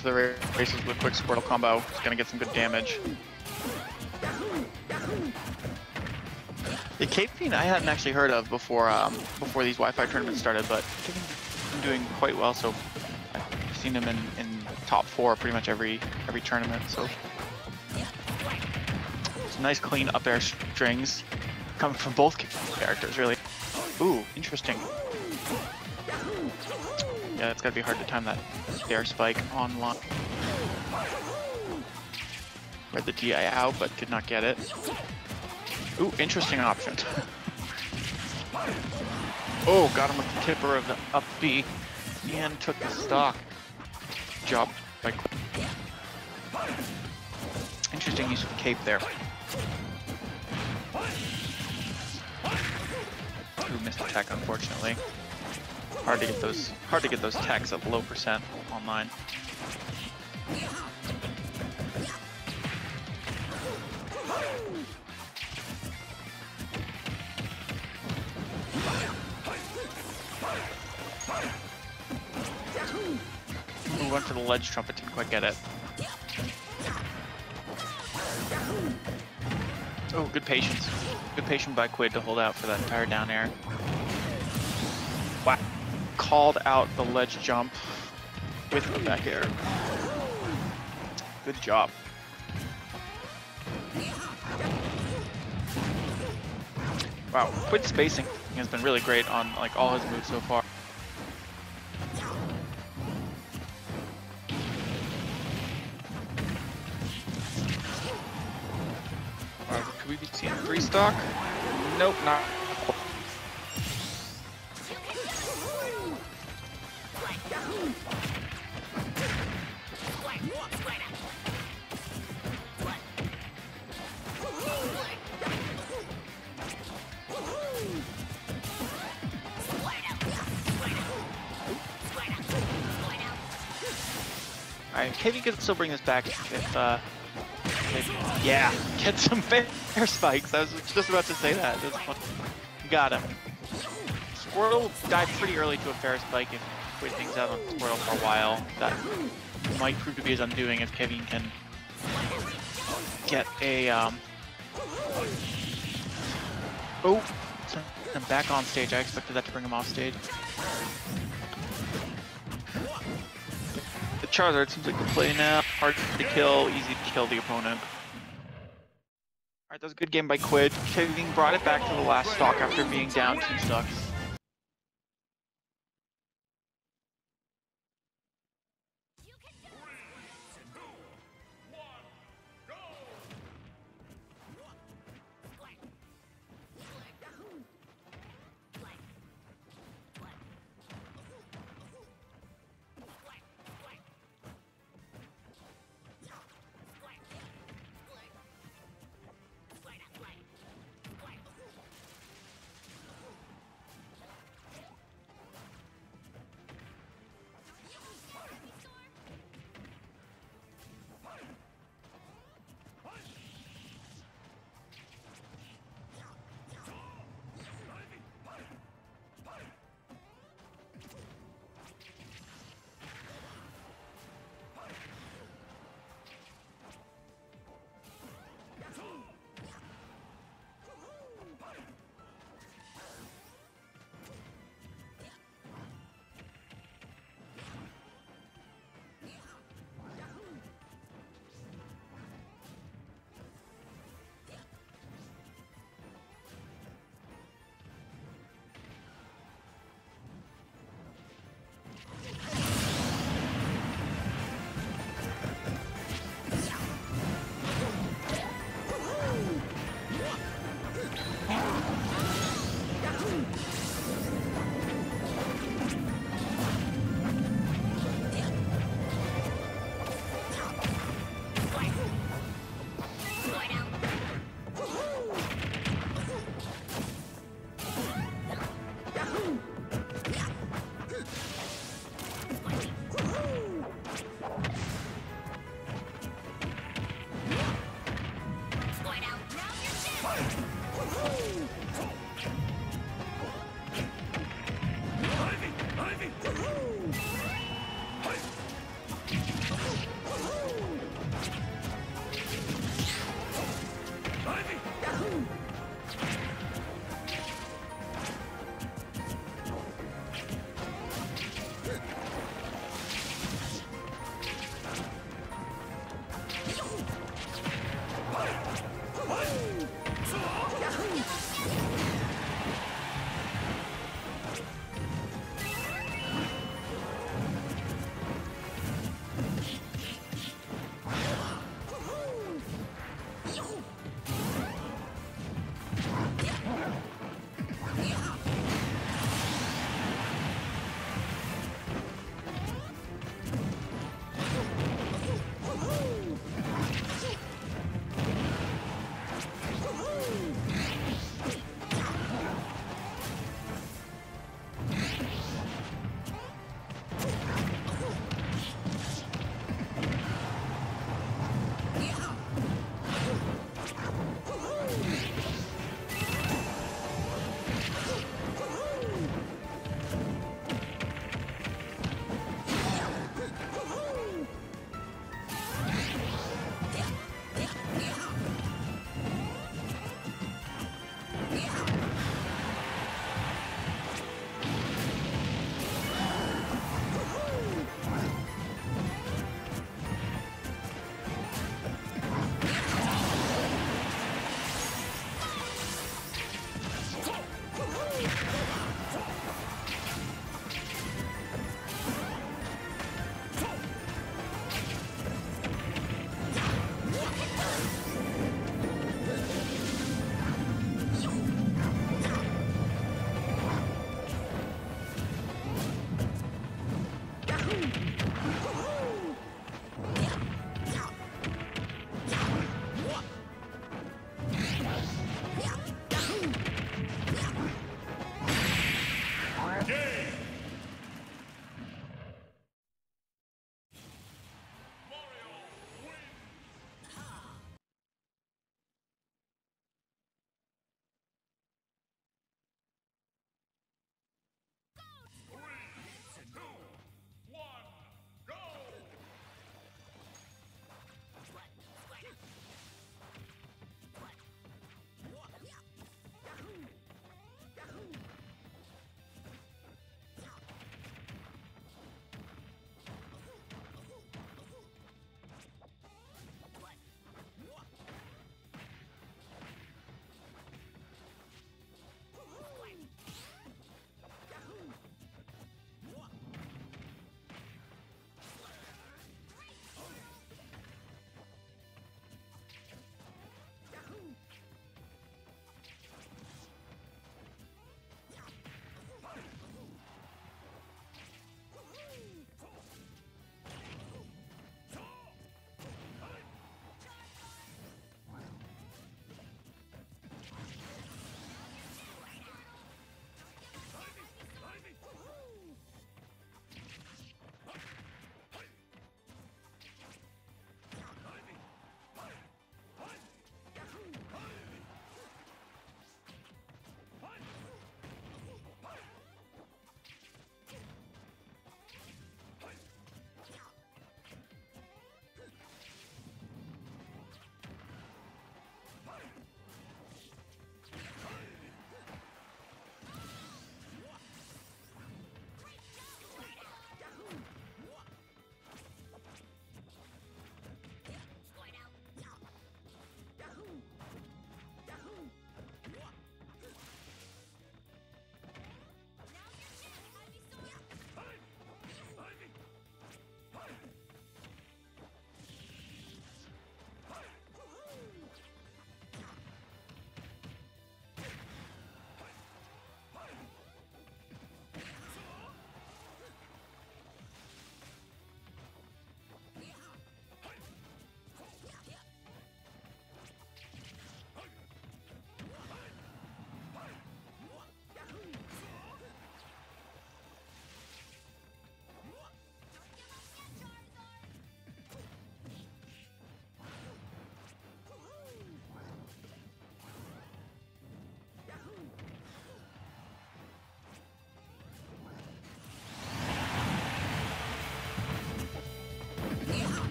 to the races with a quick Squirtle combo. It's gonna get some good damage. The Cape Fiend I hadn't actually heard of before before these Wi-Fi tournaments started, but he's been doing quite well. So I've seen him in top 4 pretty much every tournament. So some nice clean up air strings coming from both characters, really. Ooh, interesting. Yeah, it's gotta be hard to time that air spike online. Read the DI out, but did not get it. Ooh, interesting option. Oh, got him with the tipper of the up B and took the stock. Good job by interesting use of the cape there. Ooh, missed the tech, unfortunately. Hard to get those techs at low percent online. Ooh, went for the ledge trumpet, didn't quite get it. Oh, good patience. Good patience by Quid to hold out for that entire down air. Wow. Called out the ledge jump with the back air. Good job. Wow, Quid's spacing has been really great on like all his moves so far. Could we be seeing 3 stock? Nope, not. Alright, KV could still bring this back if, yeah, get some fair spikes. I was just about to say that. That's fun. Got him. Squirtle died pretty early to a fair spike if Quid things out on Squirtle for a while. That might prove to be his undoing if Kevin can get a, Oh, so I'm back on stage. I expected that to bring him off stage. The Charizard seems like the play now. Hard to kill, easy to kill the opponent. Alright, that was a good game by Quid. Kevin brought it back to the last stock after being down 2 stocks.